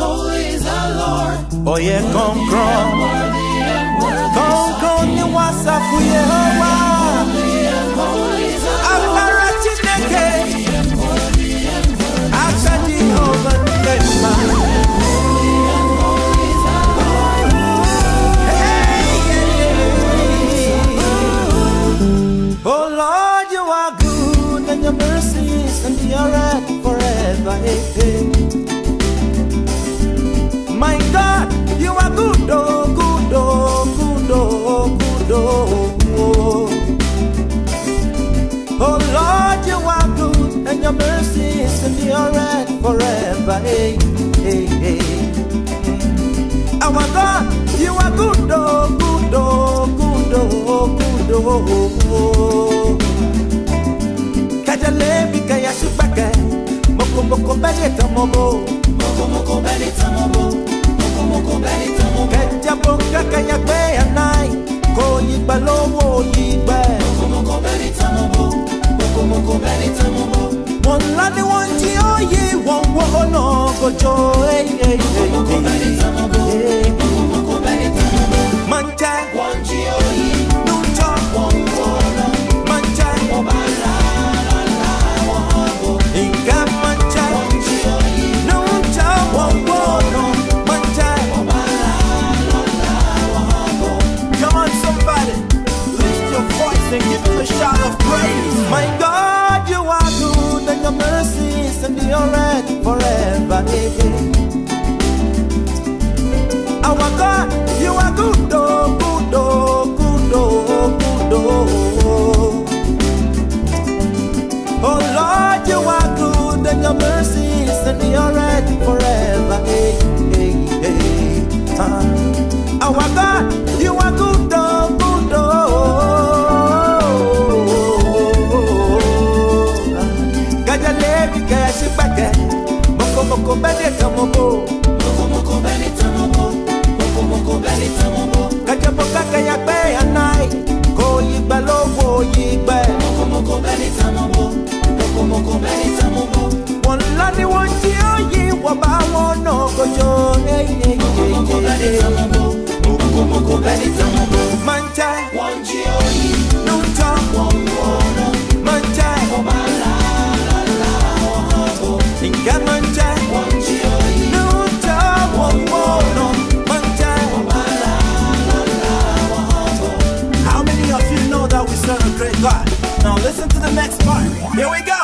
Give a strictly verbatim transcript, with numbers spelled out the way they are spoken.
holy is the Lord. Oh yeah, come Worthy come. and worthy and worthy Come is come ni wasafu Yehovah. Holy and holy is the Lord. Akara chineke. Worthy and worthy and worthy. Asa Jehovah Nema. Holy and holy is the Lord. Hey, yeah. Oh Lord, you are good and your mercies endure forever. Hey, hey. My God, you are good, oh, good, oh, good, oh, good, oh. Oh Lord, you are good, and your mercies endure forever. Hey, hey, hey. Our God, you are good, oh, good, oh, good, oh, good, oh. Kajalebi kaya shubaka, moko moko bele tamobo, Moko moko beli tamobo. Moko moko beli tamobo. kajabo kaya kwe anai, ko yigba lowo yigba. Moko moko beli tamobo. Moko moko beli tamobo. One lani one ji oye, one wo no gojo. Hey, hey, hey, Moko beli tamobo. hey. Moko moko beli tamobo. Mancha, One G-O-E. nucha, One Wona. mancha, Obala la la wahabo. inga mancha, One G-O-E. nucha, wono, mancha. Obala la la wahabo. Come on, somebody, lift your voice and give him a shout of praise. My God, you are good and your mercies endure forever. Hey, hey. Our God, you are good, oh, good, oh, good, oh, good, oh. Oh Lord, you are good and your mercies endure forever. Hey, hey, hey. Uh. Our God, you are good, oh, good, oh. Kajalebi kaya shibake, moko moko bele tamobo. Moko moko beli tamobo. Moko moko beli tamobo. Kajabo kaya kwe anai, ko yigba lowo yigba. Moko moko beli tamobo. Moko moko beli tamobo. One lani one ji oyi, waba wono gojo. Hey, hey, Moko moko hey, beli hey. tamobo. Moko moko beli tamobo. Mancha, One G-O-E. nucha, One Wona. mancha, Obala la la wahabo. inga mancha, One G-O-E. nucha, wono, mancha. Obala la la wahabo. How many of you know that we serve a great God? Now listen to the next part. Here we go.